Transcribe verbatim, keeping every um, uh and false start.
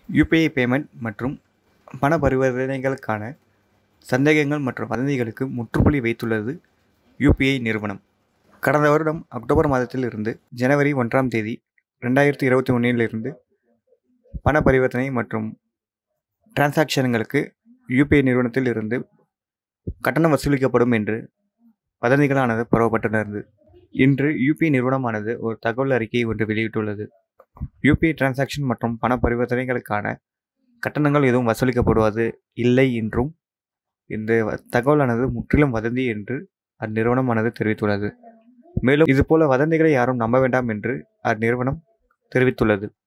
UPI payment மற்றும் பண பரிவர்த்தனைகளுக்கான சந்தேகங்கள் மற்றும் வதந்திகளுக்கு முற்றுப்புள்ளி வைத்துள்ளது யூபிஐ நிறுவனம். கடந்த வருடம் அக்டோபர் மாதத்தில் இருந்து ஜனவரி ஒன்றாம் தேதி ரெண்டாயிரத்தி இருபத்தி ஒன்றிலிருந்து பண பரிவர்த்தனை மற்றும் டிரான்சாக்ஷன்களுக்கு யூபிஐ நிறுவனத்தில் இருந்து கட்டணம் வசூலிக்கப்படும் என்று வதந்திகளானது பரவப்பட்டுள்ளது. இன்று யூபிஐ நிறுவனமானது ஒரு தகவல் அறிக்கையை ஒன்று வெளியிட்டுள்ளது. யூபிஐ டிரான்சாக்ஷன் மற்றும் பண பரிவர்த்தனைகளுக்கான கட்டணங்கள் எதுவும் வசூலிக்கப்படுவது இல்லை என்றும் இந்த தகவலானது முற்றிலும் வதந்தி என்று அந்நிறுவனமானது தெரிவித்துள்ளது. மேலும் இதுபோல வதந்திகளை யாரும் நம்ப வேண்டாம் என்று அந்நிறுவனம் தெரிவித்துள்ளது.